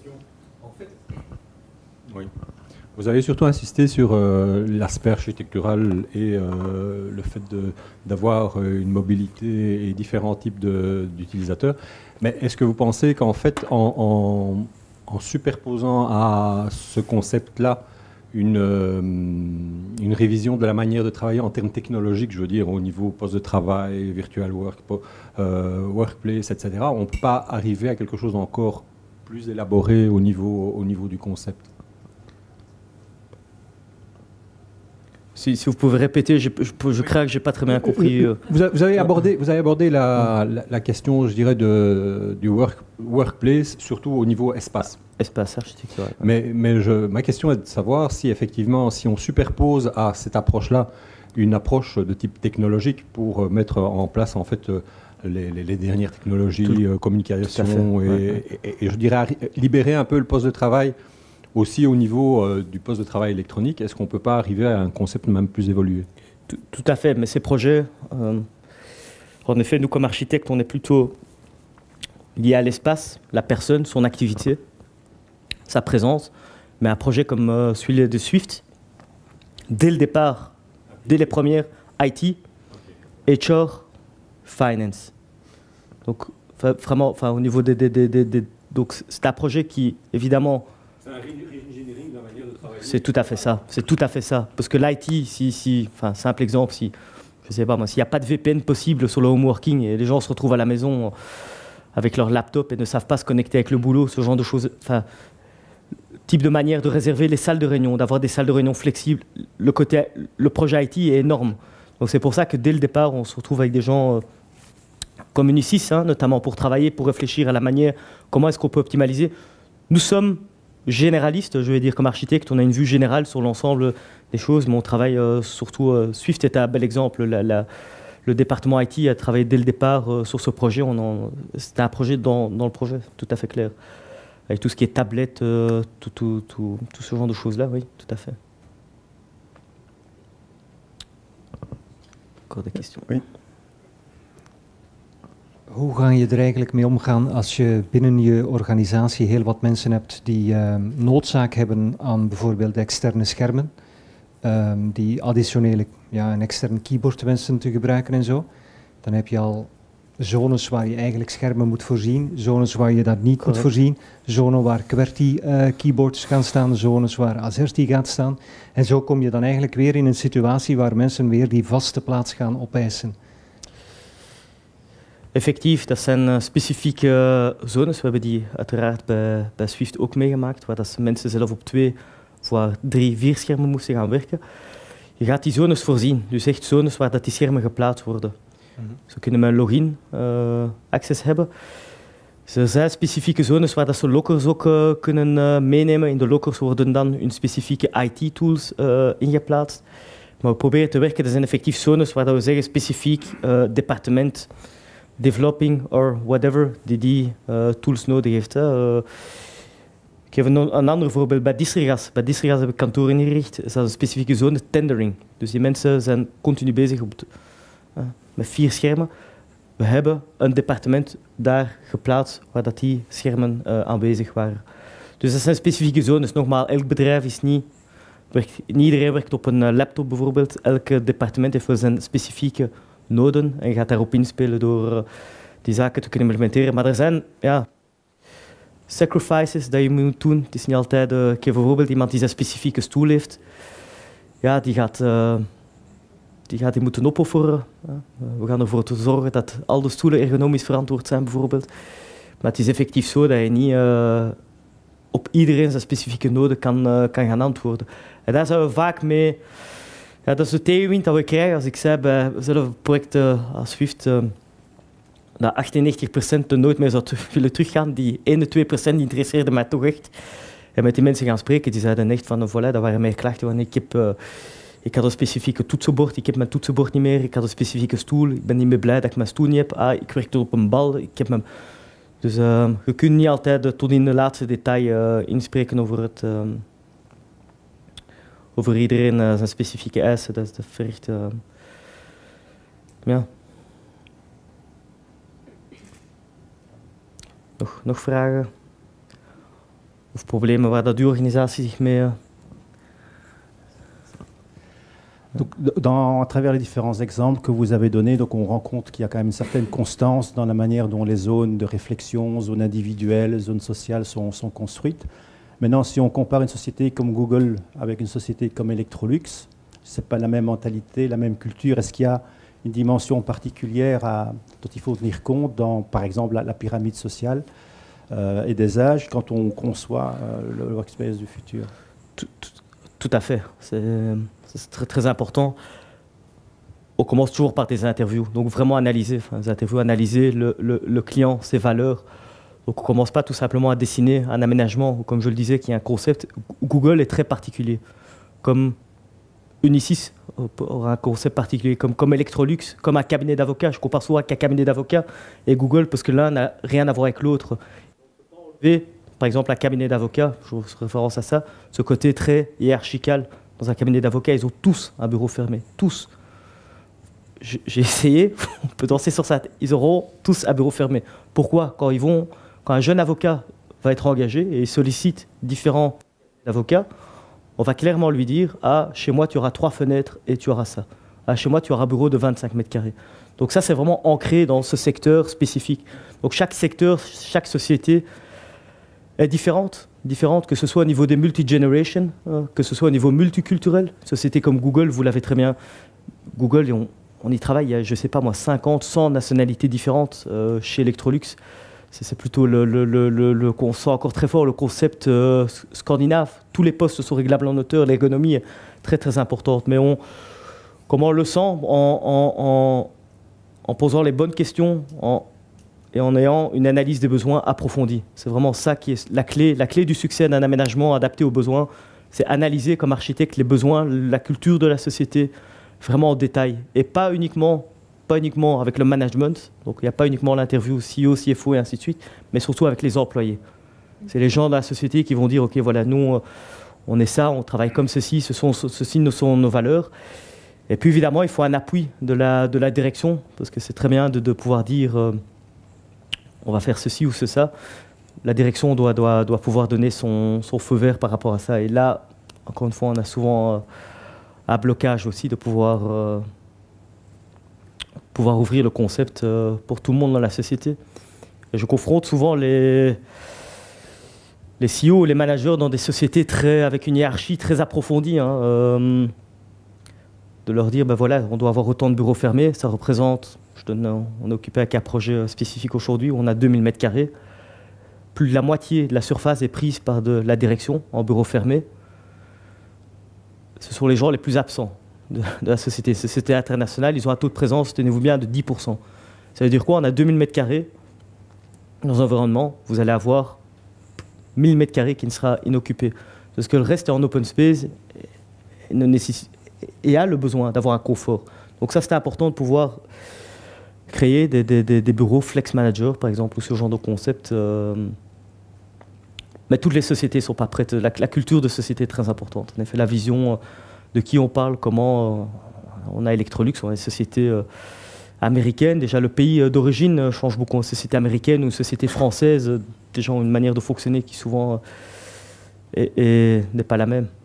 Oui. Vous avez surtout insisté sur euh, l'aspect architectural et euh, le fait d'avoir une mobilité et différents types d'utilisateurs. Mais est-ce que vous pensez qu'en fait, en, en, en superposant à ce concept-là une, euh, une révision de la manière de travailler en termes technologiques, je veux dire, au niveau poste de travail, virtual work, euh, workplace, et cetera, on ne peut pas arriver à quelque chose d'encore plus élaboré au niveau, au niveau du concept? Si, si vous pouvez répéter, je, je, je crains que je n'ai pas très bien compris. Euh. Vous, vous avez abordé, vous avez abordé la, la, la question, je dirais, de, du work, workplace, surtout au niveau espace. Espace, architecture. Ouais. Mais, mais je, ma question est de savoir si effectivement, si on superpose à cette approche-là une approche de type technologique pour mettre en place en fait les, les, les dernières technologies, tout, communication tout et, ouais. et, et, et je dirais libérer un peu le poste de travail. Aussi au niveau euh, du poste de travail électronique, est-ce qu'on ne peut pas arriver à un concept même plus évolué? Tout, tout à fait, mais ces projets, euh, en effet, nous comme architectes, on est plutôt liés à l'espace, la personne, son activité, sa présence. Mais un projet comme euh, celui de Swift, dès le départ, dès les premières, I T, H R, Finance. Donc vraiment, enfin, au niveau des... des, des, des, des donc c'est un projet qui, évidemment... C'est un re-engineering de la manière de travailler. C'est tout à fait ça. C'est tout à fait ça. Parce que l'I T, si, si, enfin, simple exemple, si, je sais pas moi, s'il n'y a pas de V P N possible sur le home working et les gens se retrouvent à la maison avec leur laptop et ne savent pas se connecter avec le boulot, ce genre de choses, enfin, type de manière de réserver les salles de réunion, d'avoir des salles de réunion flexibles, le côté, le projet I T est énorme. Donc c'est pour ça que dès le départ, on se retrouve avec des gens euh, comme Unisys, hein, notamment pour travailler, pour réfléchir à la manière, comment est-ce qu'on peut optimaliser. Nous sommes généraliste, je vais dire comme architecte, on a une vue générale sur l'ensemble des choses, mais on travaille euh, surtout, euh, Swift est un bel exemple, la, la, le département I T a travaillé dès le départ euh, sur ce projet, c'était un projet dans, dans le projet, tout à fait clair, avec tout ce qui est tablette, euh, tout, tout, tout, tout ce genre de choses-là, oui, tout à fait. Encore des questions? Oui. Hoe ga je er eigenlijk mee omgaan als je binnen je organisatie heel wat mensen hebt die uh, noodzaak hebben aan bijvoorbeeld externe schermen, um, die additionele, ja, een externe keyboard wensen te gebruiken en zo. Dan heb je al zones waar je eigenlijk schermen moet voorzien, zones waar je dat niet Correct. moet voorzien, zones waar QWERTY uh, keyboards gaan staan, zones waar AZERTY gaat staan. En zo kom je dan eigenlijk weer in een situatie waar mensen weer die vaste plaats gaan opeisen. Effectief, dat zijn uh, specifieke uh, zones. We hebben die uiteraard bij, bij Swift ook meegemaakt, waar dat mensen zelf op twee, voire drie, vier schermen moesten gaan werken. Je gaat die zones voorzien, dus echt zones waar dat die schermen geplaatst worden. Mm-hmm. Ze kunnen met een login uh, access hebben. Er zijn specifieke zones waar dat ze lockers ook uh, kunnen uh, meenemen. In de lockers worden dan hun specifieke I T-tools uh, ingeplaatst. Maar we proberen te werken, er zijn effectief zones waar dat we zeggen specifiek uh, departement developing or whatever, die die uh, tools nodig heeft. Hè. Uh, ik geef een, een ander voorbeeld. Bij Disregas. Bij Disregas heb ik kantoren ingericht. Er is een specifieke zone, tendering. Dus die mensen zijn continu bezig op het, uh, met vier schermen. We hebben een departement daar geplaatst waar dat die schermen uh, aanwezig waren. Dus dat zijn specifieke zones. Nogmaals, elk bedrijf is niet... Werkt, niet iedereen werkt op een uh, laptop bijvoorbeeld. Elk departement heeft wel zijn specifieke noden en gaat daarop inspelen door uh, die zaken te kunnen implementeren. Maar er zijn ja, sacrifices dat je moet doen. Het is niet altijd, uh, ik geef bijvoorbeeld iemand die zijn specifieke stoel heeft. ja, die gaat, uh, die gaat die moeten opofferen. Uh, we gaan ervoor te zorgen dat al de stoelen ergonomisch verantwoord zijn bijvoorbeeld. Maar het is effectief zo dat je niet uh, op iedereen zijn specifieke noden kan, uh, kan gaan antwoorden. En daar zijn we vaak mee... Ja, dat is de tegenwind dat we krijgen, als ik zei, bij zelf projecten als Swift... Uh, dat achtennegentig procent er nooit meer zou willen teruggaan. Die één à twee procent interesseerde mij toch echt. En met die mensen gaan spreken, die zeiden echt van, voilà, dat waren meer klachten. Want ik, heb, uh, ik had een specifieke toetsenbord, ik heb mijn toetsenbord niet meer. Ik had een specifieke stoel, ik ben niet meer blij dat ik mijn stoel niet heb. Ah, ik werkte op een bal, ik heb mijn... Dus uh, je kunt niet altijd uh, tot in de laatste detail uh, inspreken over het... Uh, over iedereen uh, zijn specifieke eisen. Dat, dat vergt... Uh, ja... Nog, nog vragen? Of problemen waar dat uw organisatie zich mee... Uh... Donc, dans, à travers les différents exemples que vous avez donnés, donc on rend compte qu'il y a quand même une certaine constance dans la manière dont les zones de réflexion, zones individuelles, zones sociales sont, sont construites. Maintenant, si on compare une société comme Google avec une société comme Electrolux, c'est pas la même mentalité, la même culture. Est-ce qu'il y a une dimension particulière à, dont il faut tenir compte dans, par exemple, la, la pyramide sociale euh, et des âges quand on conçoit euh, le workspace du futur? Tout, tout, tout à fait, c'est très, très important. On commence toujours par des interviews, donc vraiment analyser, enfin, des interviews, analyser le, le, le client, ses valeurs. Donc on ne commence pas tout simplement à dessiner un aménagement, comme je le disais, qui est un concept. Google est très particulier, comme Unisys aura un concept particulier, comme, comme Electrolux, comme un cabinet d'avocats. Je compare souvent avec un cabinet d'avocats et Google, parce que l'un n'a rien à voir avec l'autre. Par exemple, un cabinet d'avocats, je fais référence à ça, ce côté très hiérarchical. Dans un cabinet d'avocats, ils ont tous un bureau fermé, tous. J'ai essayé, on peut danser sur ça, ils auront tous un bureau fermé. Pourquoi? Quand, ils vont, quand un jeune avocat va être engagé et il sollicite différents avocats, on va clairement lui dire « Ah, chez moi, tu auras trois fenêtres et tu auras ça. Ah, chez moi, tu auras un bureau de vingt-cinq mètres carrés. » Donc ça, c'est vraiment ancré dans ce secteur spécifique. Donc chaque secteur, chaque société est différente, différente que ce soit au niveau des multi-generations, hein, que ce soit au niveau multiculturel. Société comme Google, vous l'avez très bien. Google, on, on y travaille, il y a, je ne sais pas moi, cinquante, cent nationalités différentes euh, chez Electrolux. C'est plutôt, le, le, le, le, le, on sent encore très fort le concept euh, scandinave. Tous les postes sont réglables en hauteur, l'ergonomie est très très importante. Mais on, comment on le sent en, en, en, en posant les bonnes questions en, et en ayant une analyse des besoins approfondie. C'est vraiment ça qui est la clé, la clé du succès d'un aménagement adapté aux besoins. C'est analyser comme architecte les besoins, la culture de la société, vraiment en détail. Et pas uniquement... pas uniquement avec le management, donc il n'y a pas uniquement l'interview C E O, C F O et ainsi de suite, mais surtout avec les employés. C'est les gens de la société qui vont dire, ok, voilà, nous, on est ça, on travaille comme ceci, ce sont, ceci sont nos valeurs. Et puis évidemment, il faut un appui de la, de la direction, parce que c'est très bien de, de pouvoir dire, euh, on va faire ceci ou ce, ça. La direction doit, doit, doit pouvoir donner son, son feu vert par rapport à ça. Et là, encore une fois, on a souvent euh, un blocage aussi de pouvoir... Euh, pouvoir ouvrir le concept pour tout le monde dans la société. Et je confronte souvent les, les C E O, les managers dans des sociétés très, avec une hiérarchie très approfondie. Hein, euh, de leur dire, ben voilà, on doit avoir autant de bureaux fermés, ça représente, je donne, on est occupé avec un projet spécifique aujourd'hui où on a deux mille mètres carrés. Plus de la moitié de la surface est prise par de la direction en bureaux fermés. Ce sont les gens les plus absents de, de la société. Société internationale, ils ont un taux de présence, tenez-vous bien, de dix pour cent. Ça veut dire quoi? On a deux mille mètres carrés dans un environnement, vous allez avoir mille mètres carrés qui ne sera inoccupé. Parce que le reste est en open space et, ne nécessite, et a le besoin d'avoir un confort. Donc ça, c'est important de pouvoir créer des, des, des bureaux flex manager, par exemple, ou ce genre de concept. Euh, mais toutes les sociétés ne sont pas prêtes. La, la culture de société est très importante. En effet, la vision de qui on parle, comment... Euh, on a Electrolux, on a une société euh, américaine. Déjà, le pays d'origine change beaucoup. Une société américaine ou une société française, euh, déjà ont une manière de fonctionner qui souvent euh, n'est pas la même.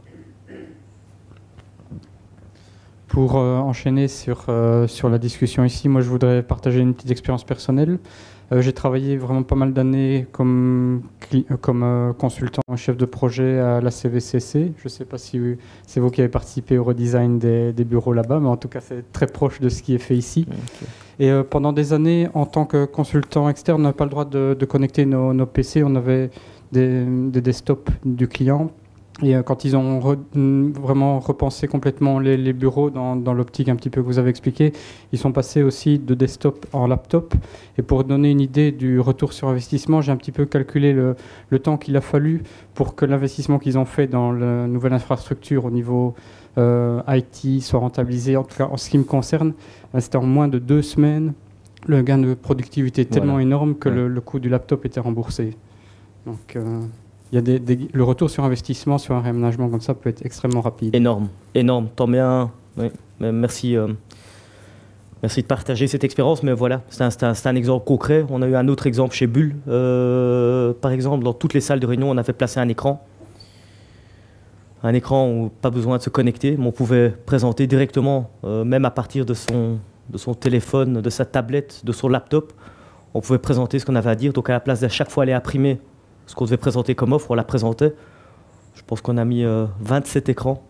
Pour euh, enchaîner sur, euh, sur la discussion ici, moi je voudrais partager une petite expérience personnelle. Euh, j'ai travaillé vraiment pas mal d'années comme, comme euh, consultant chef de projet à la C V C C. Je ne sais pas si c'est vous qui avez participé au redesign des, des bureaux là-bas, mais en tout cas c'est très proche de ce qui est fait ici. Okay. Et euh, pendant des années, en tant que consultant externe, on n'avait pas le droit de, de connecter nos, nos P C. On avait des, des desktops du client. Et euh, quand ils ont re, vraiment repensé complètement les, les bureaux dans, dans l'optique un petit peu que vous avez expliqué, ils sont passés aussi de desktop en laptop. Et pour donner une idée du retour sur investissement, j'ai un petit peu calculé le, le temps qu'il a fallu pour que l'investissement qu'ils ont fait dans la nouvelle infrastructure au niveau euh, I T soit rentabilisé. En tout cas, en ce qui me concerne, c'était en moins de deux semaines. Le gain de productivité est tellement voilà. énorme que ouais. le, le coût du laptop était remboursé. Donc... Euh, Il y a des, des, le retour sur investissement sur un réaménagement comme ça peut être extrêmement rapide. Énorme, énorme. Tant bien. Oui. Merci, euh, merci de partager cette expérience. Mais voilà, c'est un, un, un exemple concret. On a eu un autre exemple chez Bull. Euh, par exemple, dans toutes les salles de réunion, on avait placé un écran. Un écran où pas besoin de se connecter, mais on pouvait présenter directement, euh, même à partir de son, de son téléphone, de sa tablette, de son laptop. On pouvait présenter ce qu'on avait à dire. Donc à la place d'à chaque fois aller imprimer ce qu'on devait présenter comme offre, on la présentait. Je pense qu'on a mis euh, vingt-sept écrans.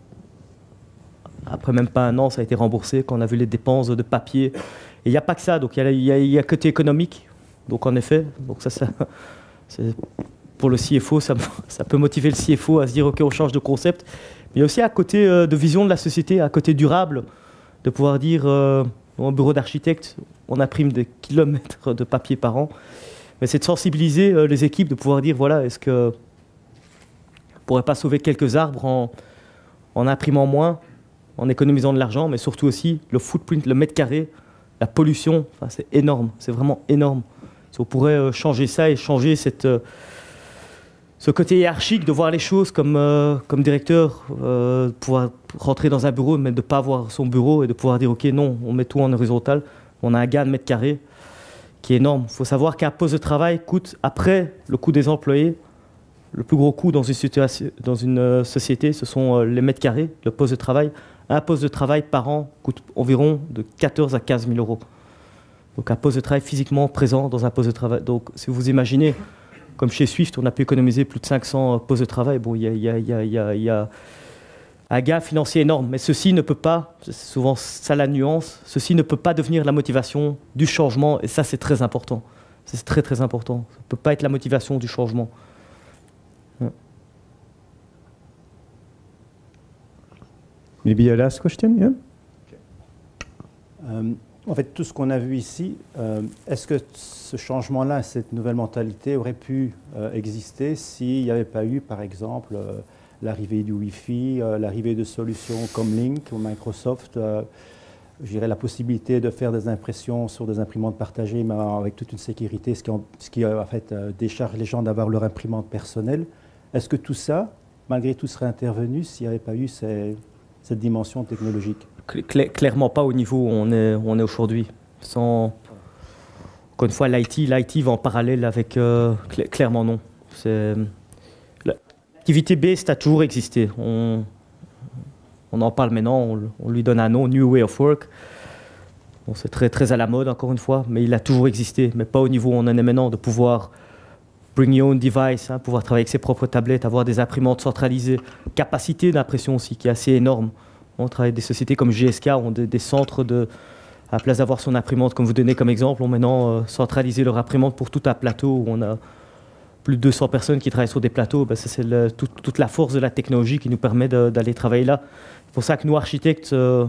Après même pas un an, ça a été remboursé quand on a vu les dépenses de papier. Et il n'y a pas que ça, donc il y a, y, y a côté économique. Donc en effet, donc ça, ça, pour le C F O, ça, ça peut motiver le C F O à se dire ok, on change de concept. Mais il y a aussi à côté euh, de vision de la société, à côté durable, de pouvoir dire euh, au bureau d'architecte, on imprime des kilomètres de papier par an. Mais c'est de sensibiliser euh, les équipes, de pouvoir dire, voilà, est-ce qu'on ne pourrait pas sauver quelques arbres en, en imprimant moins, en économisant de l'argent, mais surtout aussi le footprint, le mètre carré, la pollution, enfin, c'est énorme, c'est vraiment énorme. Si on pourrait euh, changer ça et changer cette, euh, ce côté hiérarchique de voir les choses comme, euh, comme directeur, euh, de pouvoir rentrer dans un bureau, mais de ne pas avoir son bureau et de pouvoir dire, ok, non, on met tout en horizontal, on a un gain de mètre carré qui est énorme. Il faut savoir qu'un poste de travail coûte, après le coût des employés, le plus gros coût dans une, situation, dans une euh, société, ce sont euh, les mètres carrés, le poste de travail. Un poste de travail par an coûte environ de quatorze à quinze mille euros. Donc un poste de travail physiquement présent dans un poste de travail. Donc si vous imaginez, comme chez Swift, on a pu économiser plus de cinq cents postes de travail, bon, il y a, y a, y a, y a, y a un gain financier énorme. Mais ceci ne peut pas, c'est souvent ça la nuance, ceci ne peut pas devenir la motivation du changement. Et ça, c'est très important. C'est très, très important. Ça ne peut pas être la motivation du changement. Yeah. Maybe a last question, yeah? Um, en fait, tout ce qu'on a vu ici, euh, est-ce que ce changement-là, cette nouvelle mentalité aurait pu euh, exister s'il n'y avait pas eu, par exemple, euh, l'arrivée du Wi-Fi, euh, l'arrivée de solutions comme Link ou Microsoft, euh, je dirais la possibilité de faire des impressions sur des imprimantes partagées, mais avec toute une sécurité, ce qui, en, ce qui en fait, euh, décharge les gens d'avoir leur imprimante personnelle. Est-ce que tout ça, malgré tout, serait intervenu s'il n'y avait pas eu ces, cette dimension technologique? Cla Clairement pas au niveau où on est, où on est aujourd'hui. Sans... Encore une fois, l'I T, l'I T va en parallèle avec... Euh, cl clairement non. L'activité based a toujours existé. On, on en parle maintenant, on, on lui donne un nom, New Way of Work. Bon, c'est très, très à la mode, encore une fois, mais il a toujours existé. Mais pas au niveau où on en est maintenant, de pouvoir bring your own device, hein, pouvoir travailler avec ses propres tablettes, avoir des imprimantes centralisées, capacité d'impression aussi qui est assez énorme. On travaille avec des sociétés comme G S K, ont des, des centres de... À la place d'avoir son imprimante, comme vous donnez comme exemple, on maintenant euh, centralisé leur imprimante pour tout un plateau où on a plus de deux cents personnes qui travaillent sur des plateaux. Ben, c'est tout, toute la force de la technologie qui nous permet d'aller travailler là. C'est pour ça que nous, architectes, euh,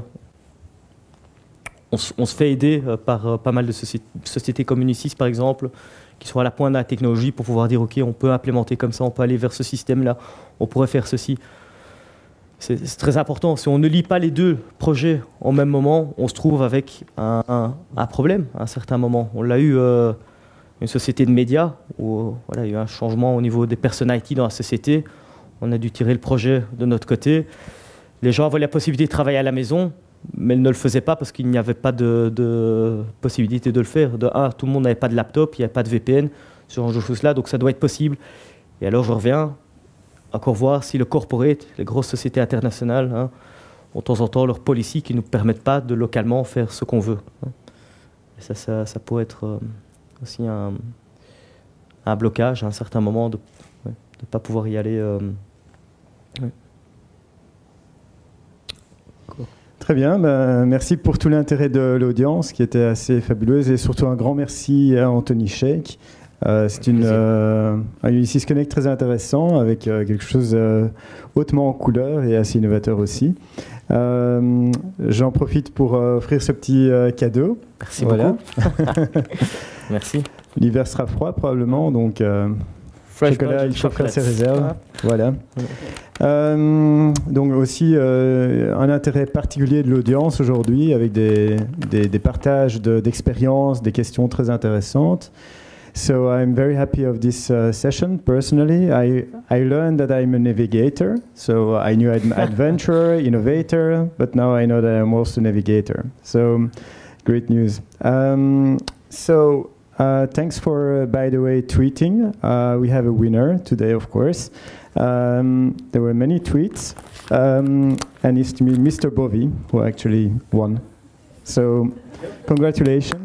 on, on se fait aider euh, par euh, pas mal de sociétés, sociétés comme Unisys, par exemple, qui sont à la pointe de la technologie pour pouvoir dire, OK, on peut implémenter comme ça, on peut aller vers ce système-là, on pourrait faire ceci. C'est très important. Si on ne lit pas les deux projets en même moment, on se trouve avec un, un, un problème à un certain moment. On l'a eu, euh, une société de médias, où voilà, il y a eu un changement au niveau des personnes I T dans la société. On a dû tirer le projet de notre côté. Les gens avaient la possibilité de travailler à la maison, mais ils ne le faisaient pas parce qu'il n'y avait pas de, de possibilité de le faire. De un, tout le monde n'avait pas de laptop, il n'y avait pas de V P N, ce genre de choses-là, donc ça doit être possible. Et alors je reviens... encore voir si le corporate, les grosses sociétés internationales, hein, ont de temps en temps leurs policies qui ne nous permettent pas de localement faire ce qu'on veut. Hein. Et ça, ça, ça pourrait être euh, aussi un, un blocage à un certain moment de ne ouais, pas pouvoir y aller. Euh, ouais. Très bien, ben, merci pour tout l'intérêt de l'audience qui était assez fabuleuse et surtout un grand merci à Anthony Sheikh. Euh, c'est une, euh, un Ulysses Connect très intéressant avec euh, quelque chose euh, hautement en couleur et assez innovateur aussi. Euh, j'en profite pour euh, offrir ce petit euh, cadeau. Merci voilà. beaucoup. Merci. L'hiver sera froid probablement, donc euh, Fresh chocolat, il faut faire chocolate. ses réserves. Ah. Voilà. Euh, donc aussi euh, un intérêt particulier de l'audience aujourd'hui avec des, des, des partages de, d'expériences, des questions très intéressantes. So I'm very happy of this uh, session personally. I, I learned that I'm a navigator. So I knew I'm an adventurer, innovator, but now I know that I'm also a navigator. So great news. Um, so uh, thanks for, uh, by the way, tweeting. Uh, we have a winner today, of course. Um, there were many tweets, um, and it's to me, Mister Bovy, who actually won. So congratulations.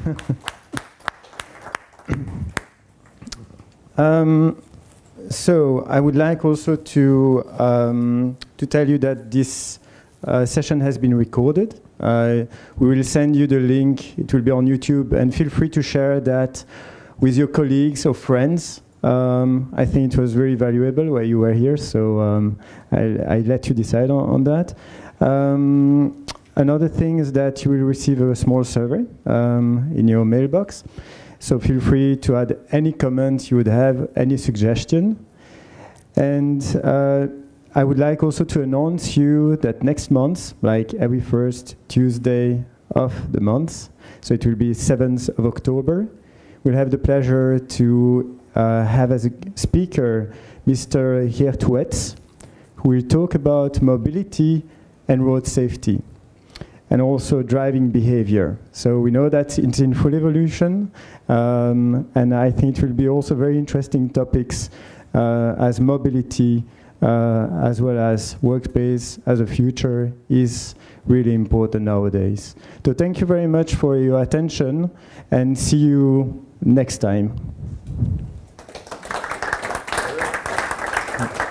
Um, so I would like also to um, to tell you that this uh, session has been recorded. Uh, we will send you the link. It will be on YouTube, and feel free to share that with your colleagues or friends. Um, I think it was very valuable while you were here, so um, I'll, I'll let you decide on, on that. Um, another thing is that you will receive a small survey um, in your mailbox. So feel free to add any comments you would have, any suggestion. And uh, I would like also to announce you that next month, like every first Tuesday of the month, so it will be seventh of October, we'll have the pleasure to uh, have as a speaker Mister Geert Wets, who will talk about mobility and road safety, and also driving behavior. So we know that it's in full evolution, um, and I think it will be also very interesting topics uh, as mobility, uh, as well as workspace as a future is really important nowadays. So thank you very much for your attention, and see you next time.